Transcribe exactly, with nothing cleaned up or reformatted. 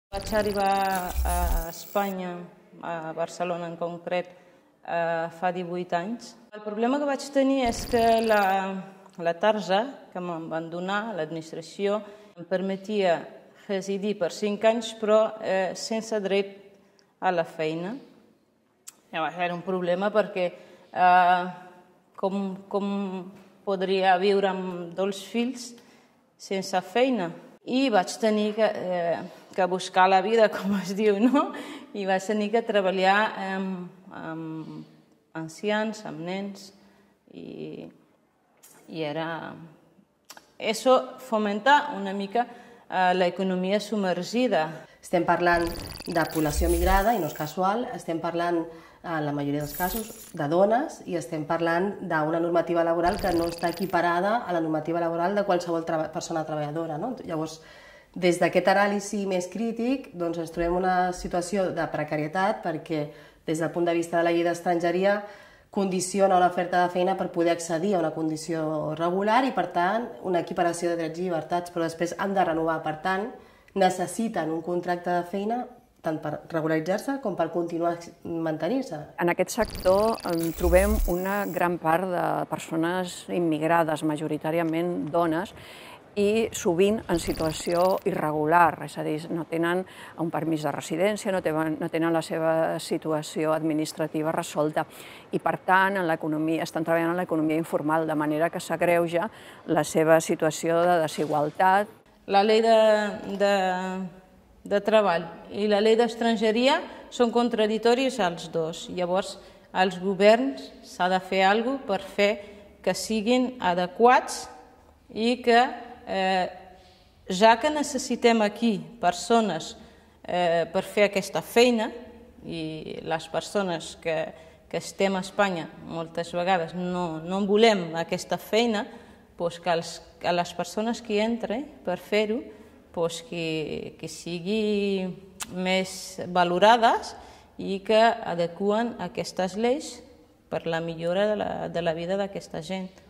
Vaig arribar a Espanya, a Barcelona en concret, fa divuit anys. El problema que vaig tenir és que la, la tarja que me'n van donar, l'administració, em permetia residir per cinc anys, però eh, sense dret a la feina. Era un problema perquè eh, com, com podria viure amb dos fills sense feina? I vaig tenir que, eh, que buscar la vida, com es diu, no? I vaig tenir que treballar amb, amb ancians, amb nens, i, i era... Això fomenta una mica eh, l'economia submergida. Estem parlant de població migrada, i no és casual, estem parlant, en la majoria dels casos, de dones, i estem parlant d'una normativa laboral que no està equiparada a la normativa laboral de qualsevol tra persona treballadora. No? Llavors, des d'aquest anàlisi més crític, doncs ens trobem una situació de precarietat perquè, des del punt de vista de la llei d'estrangeria, condiciona una oferta de feina per poder accedir a una condició regular i, per tant, una equiparació de drets i llibertats, però després han de renovar. Per tant, necessiten un contracte de feina tant per regularitzar-se com per continuar mantenir-se. En aquest sector trobem una gran part de persones immigrades, majoritàriament dones, i sovint en situació irregular, és a dir, no tenen un permís de residència, no tenen, no tenen la seva situació administrativa resolta i, per tant, en l'economia, estan treballant en l'economia informal, de manera que s'agreuja la seva situació de desigualtat. La llei de, de, de treball i la llei d'estrangeria són contradictoris als dos. Llavors, els governs s'ha de fer alguna cosa per fer que siguin adequats i que Eh, ja que necessitem aquí persones eh, per fer aquesta feina, i les persones que, que estem a Espanya moltes vegades no, no volem aquesta feina, doncs que, els, que les persones que entren per fer-ho doncs que, que siguin més valorades i que adequen aquestes lleis per la millora de la, de la vida d'aquesta gent.